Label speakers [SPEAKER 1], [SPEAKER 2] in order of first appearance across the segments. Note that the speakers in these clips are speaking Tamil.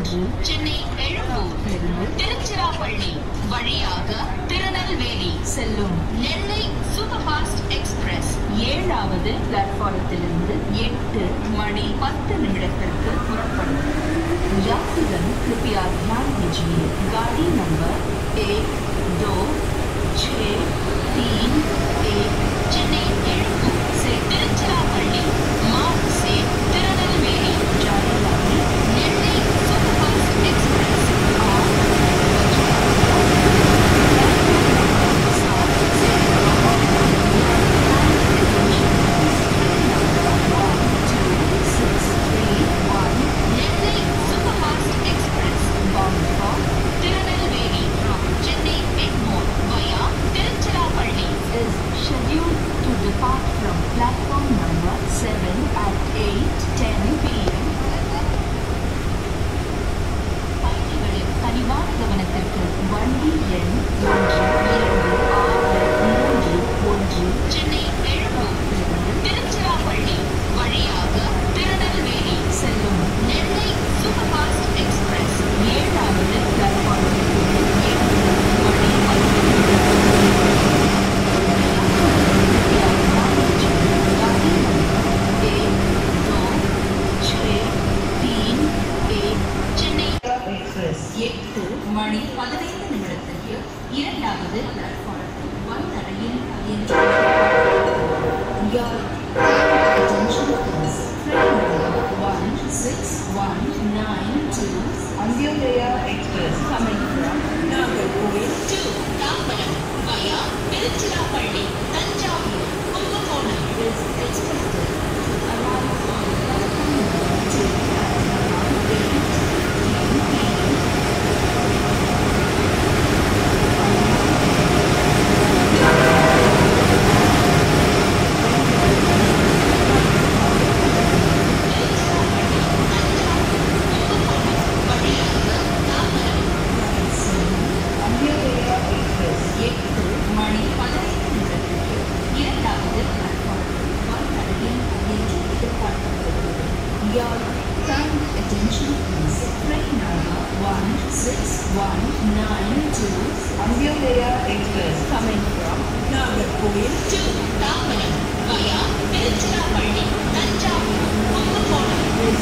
[SPEAKER 1] 1 சென்னை எழும்பூர் திருச்சிராப்பள்ளி வழியாக திருநெல்வேலி செல்லும் நெல்லை சூப்பர் ஃபாஸ்ட் எக்ஸ்பிரஸ் 7வது பிளாட்ஃபாரத்திலிருந்து 8 மணி 10 நிமிடத்திற்கு புறப்படும். यात्रीगण कृपया ध्यान दीजिए, गाड़ी नंबर 1, 2, 6, 3, 1 चेन्नई एयरपोर्ट से तिरुचिरापल्ली मार्ग से तिरुनेलवेली जाने वाली नेल्लई सुपरफास्ट एक्सप्रेस और depart from platform number 7 at 8:10 p.m. பயணிகளின் கனிவான கவனத்திற்கு வண்டி எண் 12631 சென்னை எழும்பூர் திருச்சிராப்பள்ளி வழியாக திருநெல்வேலி செல்லும் நெல்லை சூப்பர் ஃபாஸ்ட் எக்ஸ்பிரஸ் 7வது பிளாட்ஃபார்மில் 8 மணி 8 மணி 15 நிமிடத்திற்கு 2வது பிளாட்ஃபாரத்தில் வந்தடையும் என்று attention please. Train number 16192 Andyodaya Express coming from Nagarkoil to Tambaram via Tiruchirappalli, Tanjavur, Kumbakonam is expected to arrive on platform number 2 at around 8:10 p.m. Your kind attention please. Train number 16192 Andyodaya Express coming from Nagarkoil to Tambaram via Tiruchirappalli, Tanjavur, Kumbakonam is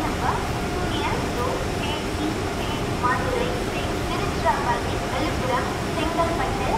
[SPEAKER 2] number Surya Road, KEA, Madurai, Tiruchirappalli, Villupuram, Chengalpattu,